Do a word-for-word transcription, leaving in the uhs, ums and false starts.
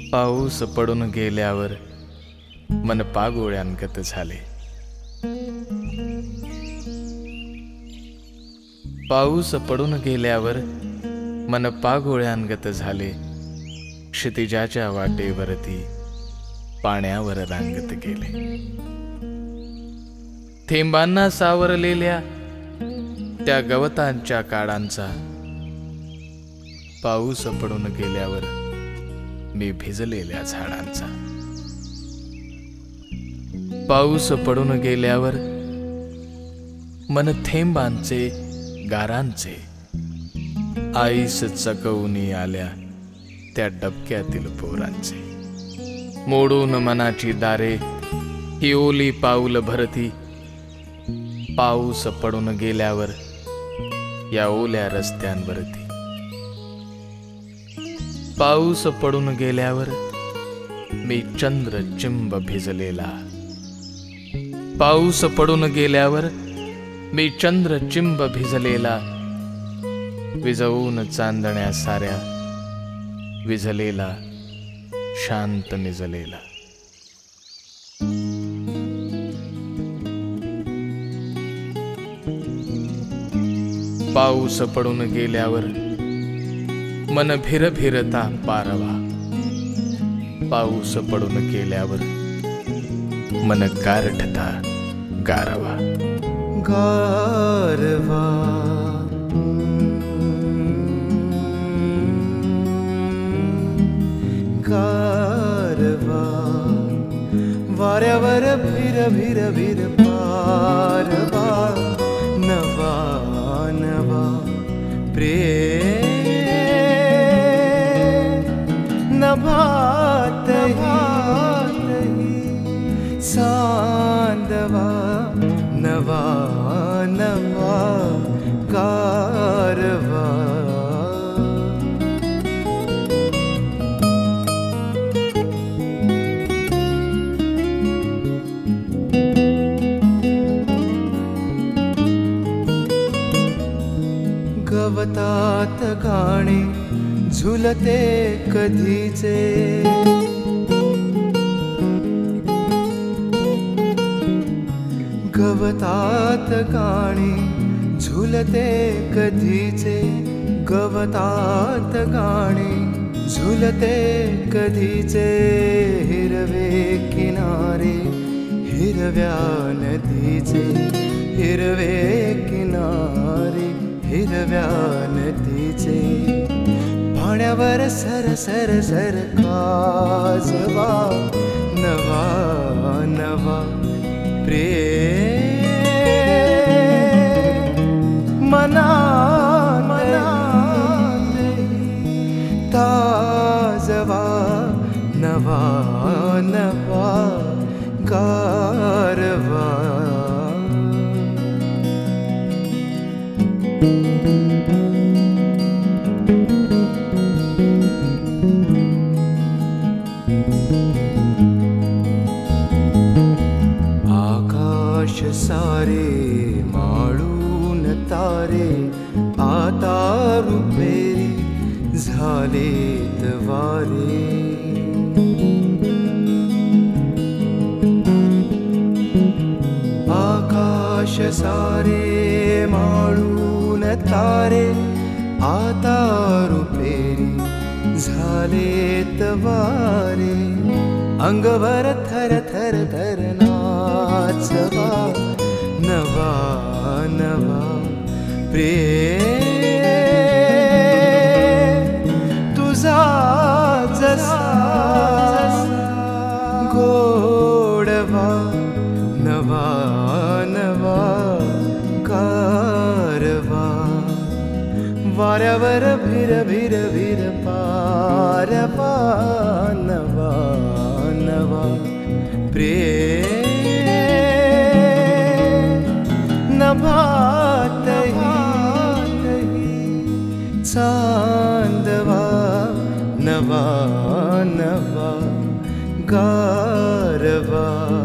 पाऊस पडून गेल्यावर मन पागोळ्यांगत झाले. पाऊस पडून गेल्यावर मन पागोळ्यांगत झाले. क्षितिजाच्या वाटेवरती पाण्यावर रांगत गेले. थेंबांना सावरलेल्या त्या गवतांच्या काडांचा पाऊस पडून गेल्यावर मी भिजलेल्या झाडांचा. पाऊस पडून गेल्यावर मन थेंबांचे गारांचे आईस चकवूनी आल्या त्या डबक्यातील पोरांचे. मोडून मनाची दारे ही ओली पाऊल भरती. पाऊस पडून गेल्यावर या ओल्या रस्त्यांवरती. पाऊस पडून गेल्यावर मी चंद्र चिंब भिजलेला. पाऊस पडून गेल्यावर मी चंद्र चिंब भिजलेला. विजवून चांदण्या साऱ्या विझलेला शांत निजलेला. पाऊस पडून गेल्यावर मन भिर भिरता पारवा. पाऊस पडून गेल्यावर मन गारठता गारवा. गारवा गारवा वाऱ्यावर भिर भिर भिर पारवा. नवा नवा प्रेम नभातही सांदवा. नवा नवा गारवा. गवतात गाणे झुलते कधीचे. गवतात गाणे झुलते कधीचे. गवतात गाणे झुलते कधीचे. हिरवे किनारे हिरव्या नदीचे. हिरवे किनारे हिरव्या नदीचे. पाण्यावर सर सर सर काजवा. नवा नवा प्रेम मना मना ताजवा. नवा नवा गारवा. आकाश सारे माळून तारे आता रुपेरी झालेत वारे. आकाश सारे माळून तारे आता रुपेरी झालेत वारे. अंगवर थर थर थर नाचवा. नवा नवा प्रेम तुझा जसा गोडवा. नवा नवा गारवा. वाऱ्यावर भिर भिर भिर पारवा. नवा नवा प्रेम नभातही चांदवा. नवा नवा गारवा.